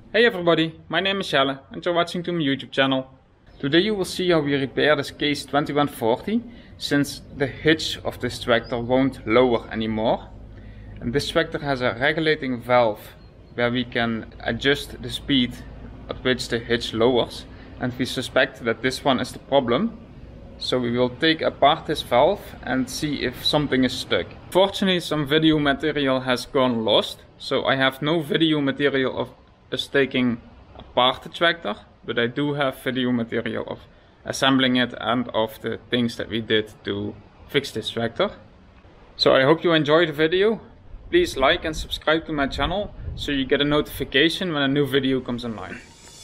Hey everybody, my name is Jelle and you're watching to my YouTube channel. Today you will see how we repair this Case 2140 since the hitch of this tractor won't lower anymore. And this tractor has a regulating valve where we can adjust the speed at which the hitch lowers, and we suspect that this one is the problem. So we will take apart this valve and see if something is stuck. Fortunately, some video material has gone lost, so I have no video material of us taking apart the tractor, but I do have video material of assembling it and of the things that we did to fix this tractor. So I hope you enjoy the video. Please like and subscribe to my channel so you get a notification when a new video comes online.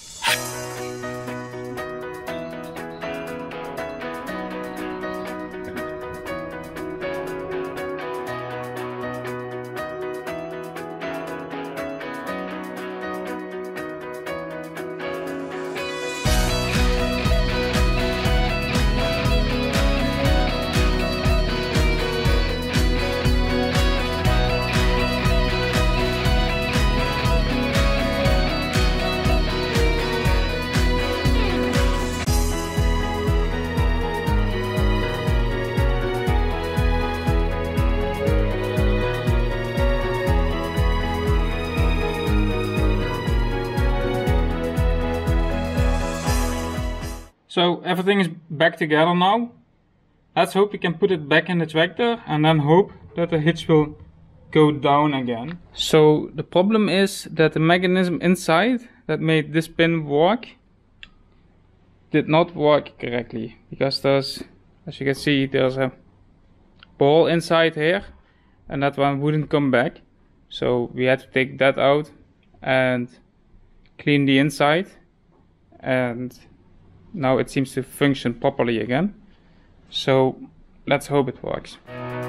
So everything is back together now. Let's hope we can put it back in the tractor and then hope that the hitch will go down again. So the problem is that the mechanism inside that made this pin work did not work correctly, because there's, as you can see, there's a ball inside here and that one wouldn't come back. So we had to take that out and clean the inside, and now it seems to function properly again. So let's hope it works.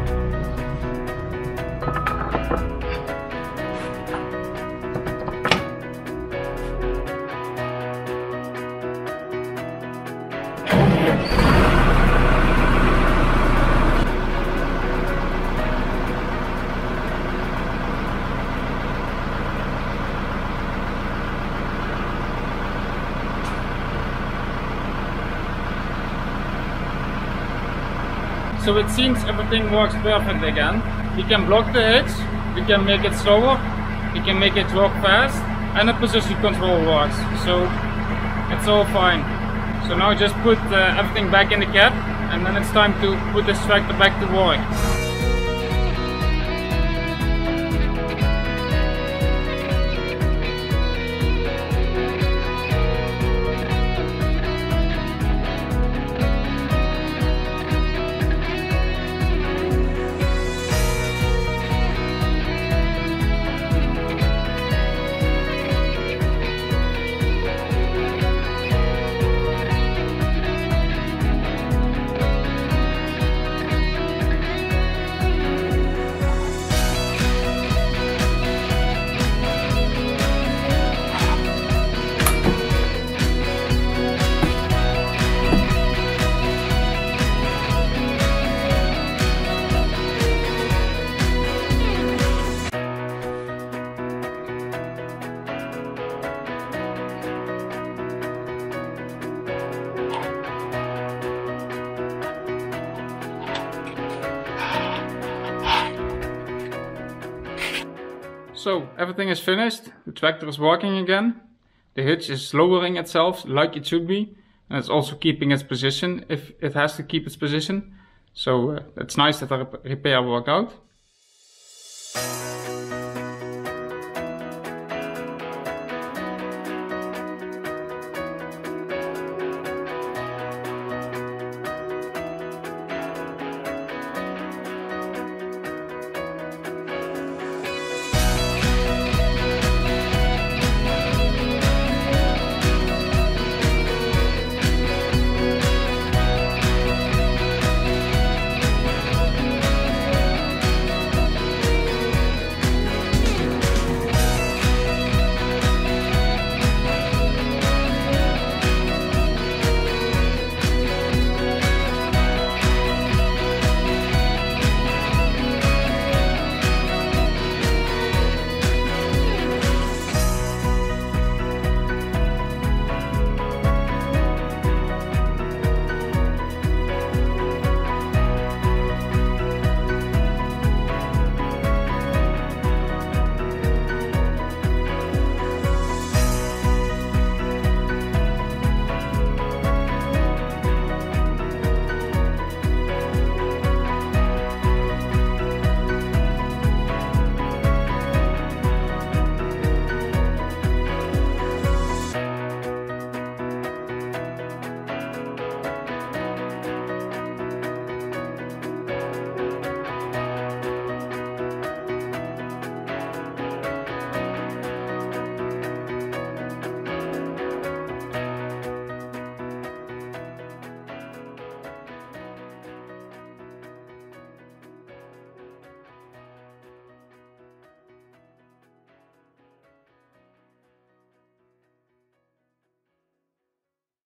So it seems everything works perfect again. We can block the hitch, we can make it slower, we can make it work fast, and the position control works. So it's all fine. So now just put everything back in the cab, and then it's time to put this tractor back to work. So everything is finished, the tractor is working again, the hitch is lowering itself like it should be, and it's also keeping its position if it has to keep its position. So it's nice that the repair worked out.